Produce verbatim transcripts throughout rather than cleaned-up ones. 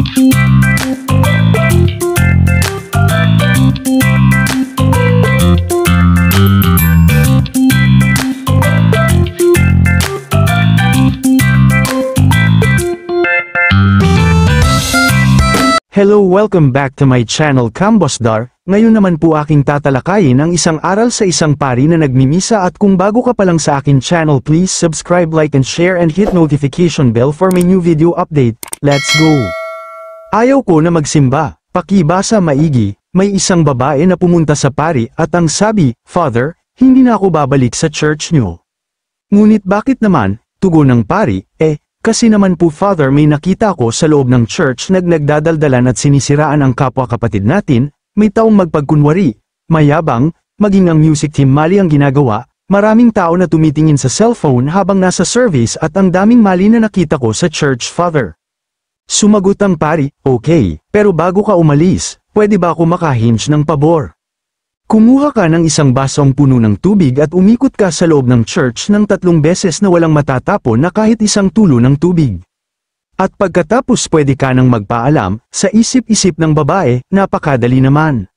Hello, welcome back to my channel Kambosdar. Ngayon naman po aking tatalakayin ang isang aral sa isang pari na nagmimisa, at kung bago ka pa lang sa akin channel, please subscribe, like and share and hit notification bell for my new video update. Let's go! Ayaw ko na magsimba. Pakibasa maigi. May isang babae na pumunta sa pari at ang sabi, "Father, hindi na ako babalik sa church nyo." Ngunit bakit naman? Tugon ng pari, "Eh, kasi naman po Father, may nakita ko sa loob ng church nag nagdadaldalan at sinisiraan ang kapwa kapatid natin, may taong magpagkunwari, mayabang, maging ang music team mali ang ginagawa, maraming tao na tumitingin sa cellphone habang nasa service at ang daming mali na nakita ko sa church, Father." Sumagot ang pari, "Okay, pero bago ka umalis, pwede ba ako makahinge ng pabor? Kumuha ka ng isang basong puno ng tubig at umikot ka sa loob ng church ng tatlong beses na walang matatapon na kahit isang tulo ng tubig. At pagkatapos pwede ka nang magpaalam." Sa isip-isip ng babae, napakadali naman.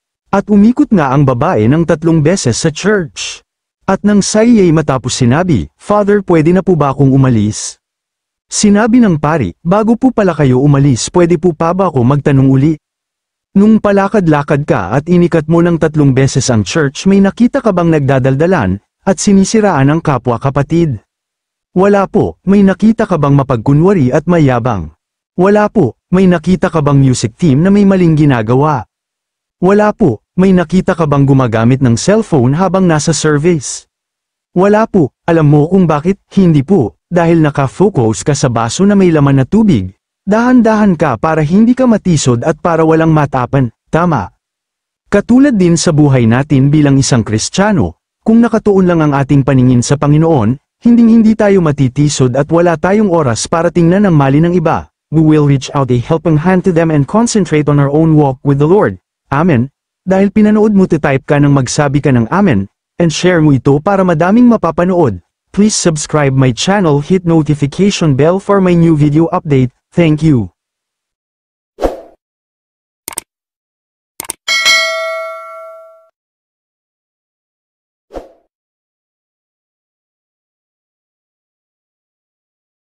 At umikot nga ang babae ng tatlong beses sa church. At nang sa iya'y matapos sinabi, "Father, pwede na po ba akong umalis?" Sinabi ng pari, "Bago po pala kayo umalis, pwede po pa ba ako magtanong uli? Nung palakad-lakad ka at inikat mo ng tatlong beses ang church, may nakita ka bang nagdadaldalan at sinisiraan ang kapwa kapatid?" "Wala po." "May nakita ka bang mapagkunwari at mayabang?" "Wala po." "May nakita ka bang music team na may maling ginagawa?" "Wala po." "May nakita ka bang gumagamit ng cellphone habang nasa service?" "Wala po." "Alam mo kung bakit?" "Hindi po, dahil naka-focus ka sa baso na may laman na tubig. Dahan-dahan ka para hindi ka matisod at para walang matapan." Tama. Katulad din sa buhay natin bilang isang Kristiyano, kung nakatuon lang ang ating paningin sa Panginoon, hinding-hindi tayo matitisod at wala tayong oras para tingnan ang mali ng iba. We will reach out a helping hand to them and concentrate on our own walk with the Lord. Amen. Dahil pinanood mo, type ka ng magsabi ka ng Amen, and share mo ito para madaming mapapanood. Please subscribe my channel, hit notification bell for my new video update. Thank you.